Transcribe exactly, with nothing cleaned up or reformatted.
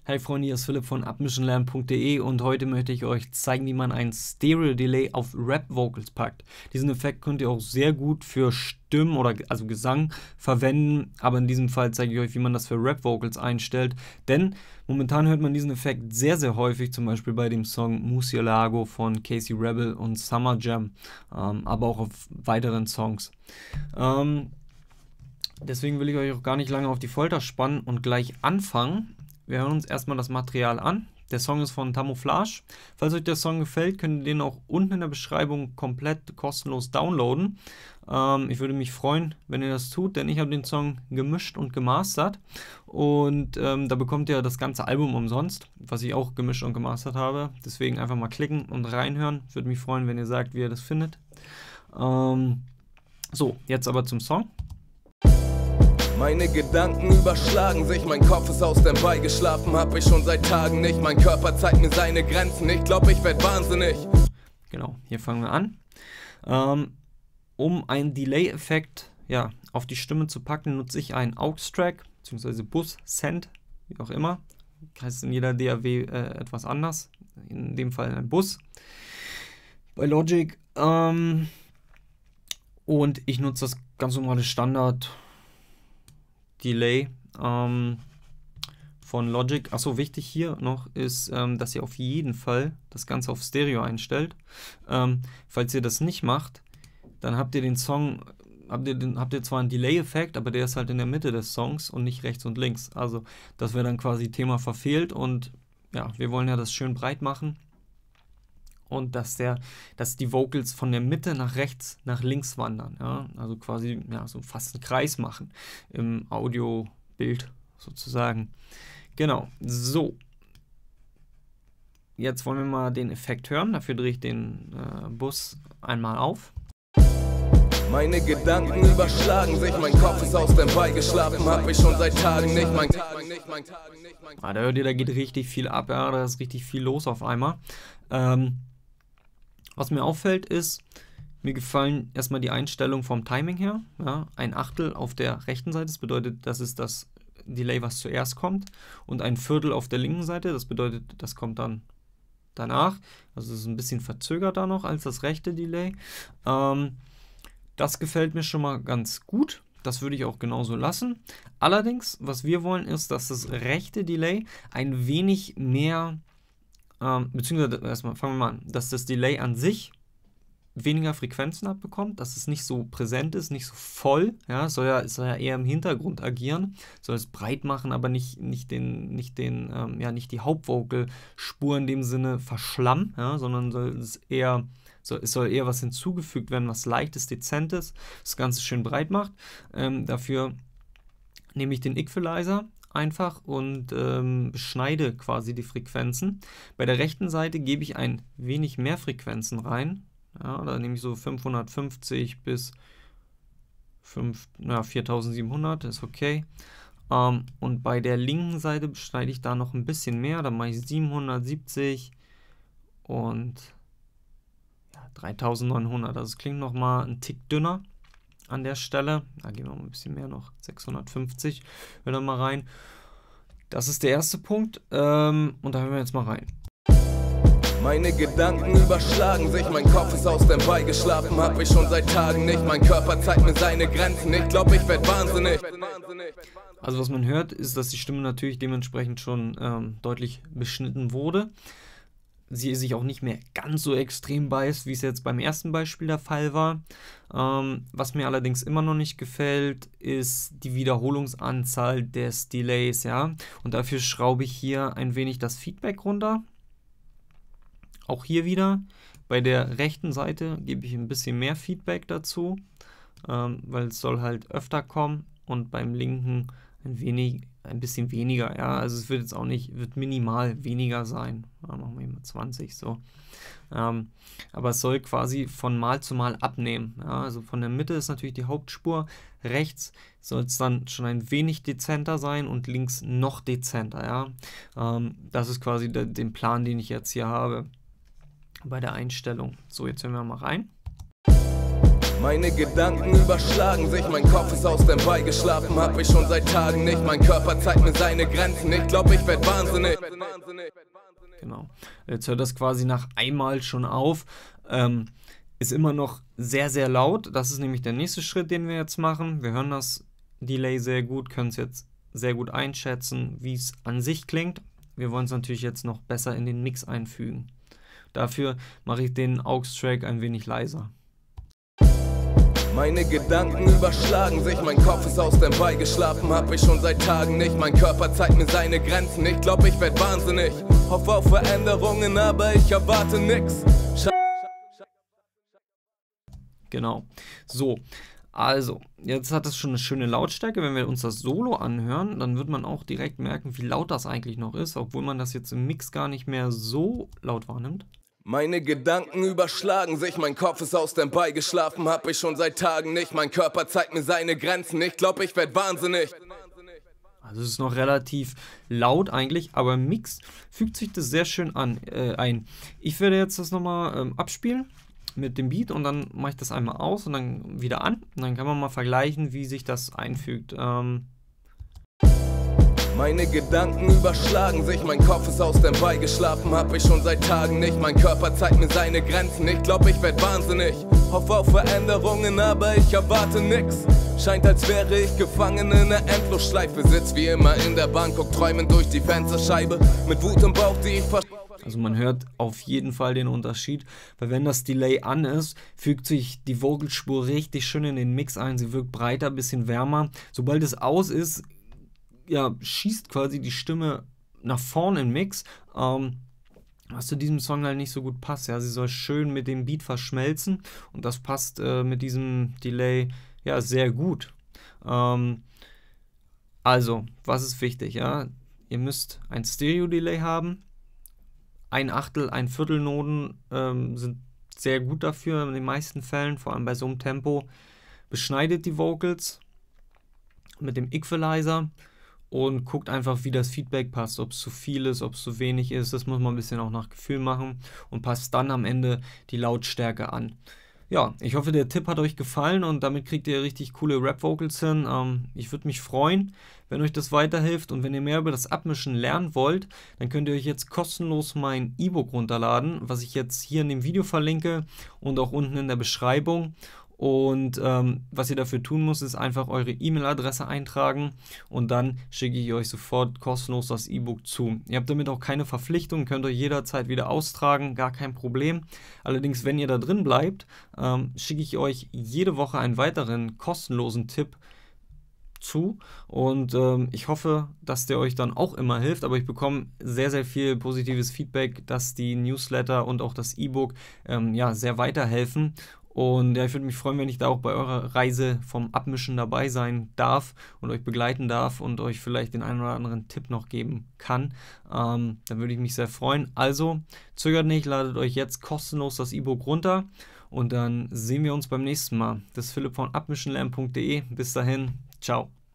Hey Freunde, hier ist Philipp von upmissionlernen punkt de und heute möchte ich euch zeigen, wie man ein Stereo-Delay auf Rap-Vocals packt. Diesen Effekt könnt ihr auch sehr gut für Stimmen oder also Gesang verwenden, aber in diesem Fall zeige ich euch, wie man das für Rap-Vocals einstellt, denn momentan hört man diesen Effekt sehr, sehr häufig, zum Beispiel bei dem Song Murcielago von Casey Rebel und Summer Jam, ähm, aber auch auf weiteren Songs. Ähm, deswegen will ich euch auch gar nicht lange auf die Folter spannen und gleich anfangen. Wir hören uns erstmal das Material an. Der Song ist von Tamouflage. Falls euch der Song gefällt, könnt ihr den auch unten in der Beschreibung komplett kostenlos downloaden. Ähm, ich würde mich freuen, wenn ihr das tut, denn ich habe den Song gemischt und gemastert. Und ähm, da bekommt ihr das ganze Album umsonst, was ich auch gemischt und gemastert habe. Deswegen einfach mal klicken und reinhören. Ich würde mich freuen, wenn ihr sagt, wie ihr das findet. Ähm, so, jetzt aber zum Song. Meine Gedanken überschlagen sich, mein Kopf ist aus dem Ball geschlafen, hab ich schon seit Tagen nicht. Mein Körper zeigt mir seine Grenzen, ich glaub, ich werd wahnsinnig. Genau, hier fangen wir an. Ähm, um einen Delay-Effekt ja, auf die Stimme zu packen, nutze ich einen Aux-Track, beziehungsweise Bus-Send, wie auch immer. Heißt in jeder D A W äh, etwas anders, in dem Fall ein Bus. Bei Logic. Ähm, und ich nutze das ganz normale Standard Delay ähm, von Logic. Achso, wichtig hier noch ist, ähm, dass ihr auf jeden Fall das Ganze auf Stereo einstellt. Ähm, falls ihr das nicht macht, dann habt ihr den Song, habt ihr, den, habt ihr zwar einen Delay-Effekt, aber der ist halt in der Mitte des Songs und nicht rechts und links. Also das wäre dann quasi Thema verfehlt und ja, wir wollen ja das schön breit machen. Und dass, der, dass die Vocals von der Mitte nach rechts, nach links wandern. Ja? Also quasi ja, so fast einen Kreis machen im Audiobild sozusagen. Genau, so. Jetzt wollen wir mal den Effekt hören. Dafür drehe ich den äh, Bus einmal auf. Meine Gedanken überschlagen sich, mein Kopf ist aus dem Ball geschlafen, hab ich schon seit Tagen nicht. Mein ah, da hört ihr, da geht richtig viel ab, ja? Da ist richtig viel los auf einmal. Ähm, Was mir auffällt ist, mir gefallen erstmal die Einstellungen vom Timing her. Ja, ein Achtel auf der rechten Seite, das bedeutet, das ist das Delay, was zuerst kommt. Und ein Viertel auf der linken Seite, das bedeutet, das kommt dann danach. Also es ist ein bisschen verzögerter noch als das rechte Delay. Ähm, das gefällt mir schon mal ganz gut. Das würde ich auch genauso lassen. Allerdings, was wir wollen, ist, dass das rechte Delay ein wenig mehr... Ähm, beziehungsweise erstmal fangen wir mal an, dass das Delay an sich weniger Frequenzen abbekommt, dass es nicht so präsent ist, nicht so voll, ja, es soll ja, es soll ja eher im Hintergrund agieren, soll es breit machen, aber nicht, nicht den, nicht den, ähm, ja, nicht die Hauptvocal-Spur in dem Sinne verschlammen, ja, sondern soll es eher, soll, es soll eher was hinzugefügt werden, was leichtes, dezentes, das Ganze schön breit macht. Ähm, dafür nehme ich den Equalizer einfach und ähm, beschneide quasi die Frequenzen. Bei der rechten Seite gebe ich ein wenig mehr Frequenzen rein. Ja, da nehme ich so fünfhundertfünfzig bis fünf, na, viertausendsiebenhundert, ist okay. Ähm, und bei der linken Seite beschneide ich da noch ein bisschen mehr. Da mache ich siebenhundertsiebzig und ja, dreitausendneunhundert. Also es klingt nochmal ein Tick dünner an der Stelle. Da gehen wir mal ein bisschen mehr noch, sechshundertfünfzig, hören wir mal rein. Das ist der erste Punkt ähm, und da hören wir jetzt mal rein. Meine Gedanken überschlagen sich, mein Kopf ist aus dem Ball geschlafen, hab ich schon seit Tagen nicht. Mein Körper zeigt mir seine Grenzen, ich glaub, ich werd wahnsinnig. Also was man hört, ist, dass die Stimme natürlich dementsprechend schon ähm, deutlich beschnitten wurde. Sie sich auch nicht mehr ganz so extrem beißt, wie es jetzt beim ersten Beispiel der Fall war. Ähm, was mir allerdings immer noch nicht gefällt, ist die Wiederholungsanzahl des Delays, ja. Und dafür schraube ich hier ein wenig das Feedback runter. Auch hier wieder. Bei der rechten Seite gebe ich ein bisschen mehr Feedback dazu, ähm, weil es soll halt öfter kommen und beim linken ein wenig, ein bisschen weniger, ja, also es wird jetzt auch nicht, wird minimal weniger sein, ja, machen wir mal zwanzig, so, ähm, aber es soll quasi von Mal zu Mal abnehmen, ja, also von der Mitte ist natürlich die Hauptspur, rechts soll es dann schon ein wenig dezenter sein und links noch dezenter, ja, ähm, das ist quasi der, den Plan, den ich jetzt hier habe bei der Einstellung. So, jetzt hören wir mal rein. Meine Gedanken überschlagen sich, mein Kopf ist aus dem Ball geschlafen, hab ich schon seit Tagen nicht. Mein Körper zeigt mir seine Grenzen, ich glaub, ich werd wahnsinnig. Genau, jetzt hört das quasi nach einmal schon auf. Ähm, ist immer noch sehr, sehr laut. Das ist nämlich der nächste Schritt, den wir jetzt machen. Wir hören das Delay sehr gut, können es jetzt sehr gut einschätzen, wie es an sich klingt. Wir wollen es natürlich jetzt noch besser in den Mix einfügen. Dafür mache ich den A U X-Track ein wenig leiser. Meine Gedanken überschlagen sich, mein Kopf ist aus dem Ball geschlafen, hab ich schon seit Tagen nicht. Mein Körper zeigt mir seine Grenzen, ich glaub, ich werd wahnsinnig. Hoffe auf Veränderungen, aber ich erwarte nix. Sch Genau, so, also, jetzt hat es schon eine schöne Lautstärke. Wenn wir uns das Solo anhören, dann wird man auch direkt merken, wie laut das eigentlich noch ist, obwohl man das jetzt im Mix gar nicht mehr so laut wahrnimmt. Meine Gedanken überschlagen sich, mein Kopf ist aus dem Ball geschlafen, hab ich schon seit Tagen nicht. Mein Körper zeigt mir seine Grenzen, ich glaub, ich werd wahnsinnig. Also es ist noch relativ laut eigentlich, aber im Mix fügt sich das sehr schön an, äh, ein. Ich werde jetzt das nochmal ähm, abspielen mit dem Beat und dann mache ich das einmal aus und dann wieder an. Und dann kann man mal vergleichen, wie sich das einfügt. Ähm Meine Gedanken überschlagen sich, mein Kopf ist aus dem Ball geschlafen, hab ich schon seit Tagen nicht. Mein Körper zeigt mir seine Grenzen, ich glaub, ich werd wahnsinnig. Hoffe auf Veränderungen, aber ich erwarte nix. Scheint, als wäre ich gefangen in einer Endlosschleife. Sitz wie immer in der Bank, guck träumend durch die Fensterscheibe. Mit Wut im Bauch, die ich ver... Also man hört auf jeden Fall den Unterschied, weil wenn das Delay an ist, fügt sich die Vocalspur richtig schön in den Mix ein. Sie wirkt breiter, bisschen wärmer. Sobald es aus ist, ja, schießt quasi die Stimme nach vorne im Mix, ähm, was zu diesem Song halt nicht so gut passt. Ja, sie soll schön mit dem Beat verschmelzen und das passt äh, mit diesem Delay ja sehr gut. Ähm, also, was ist wichtig? Ja, ihr müsst ein Stereo-Delay haben. Ein Achtel, ein Viertel Noten ähm, sind sehr gut dafür in den meisten Fällen, vor allem bei so einem Tempo. Beschneidet die Vocals mit dem Equalizer und guckt einfach, wie das Feedback passt, ob es zu viel ist, ob es zu wenig ist. Das muss man ein bisschen auch nach Gefühl machen und passt dann am Ende die Lautstärke an. Ja, ich hoffe, der Tipp hat euch gefallen und damit kriegt ihr richtig coole Rap-Vocals hin. Ähm, ich würde mich freuen, wenn euch das weiterhilft und wenn ihr mehr über das Abmischen lernen wollt, dann könnt ihr euch jetzt kostenlos mein E-Book runterladen, was ich jetzt hier in dem Video verlinke und auch unten in der Beschreibung. Und ähm, was ihr dafür tun müsst, ist einfach eure E-Mail-Adresse eintragen und dann schicke ich euch sofort kostenlos das E-Book zu. Ihr habt damit auch keine Verpflichtung, könnt euch jederzeit wieder austragen, gar kein Problem. Allerdings, wenn ihr da drin bleibt, ähm, schicke ich euch jede Woche einen weiteren kostenlosen Tipp zu und ähm, ich hoffe, dass der euch dann auch immer hilft, aber ich bekomme sehr, sehr viel positives Feedback, dass die Newsletter und auch das E-Book ähm, ja, sehr weiterhelfen. Und ja, ich würde mich freuen, wenn ich da auch bei eurer Reise vom Abmischen dabei sein darf und euch begleiten darf und euch vielleicht den einen oder anderen Tipp noch geben kann. Ähm, dann würde ich mich sehr freuen. Also, zögert nicht, ladet euch jetzt kostenlos das E-Book runter und dann sehen wir uns beim nächsten Mal. Das ist Philipp von abmischenlernen punkt de. Bis dahin, ciao.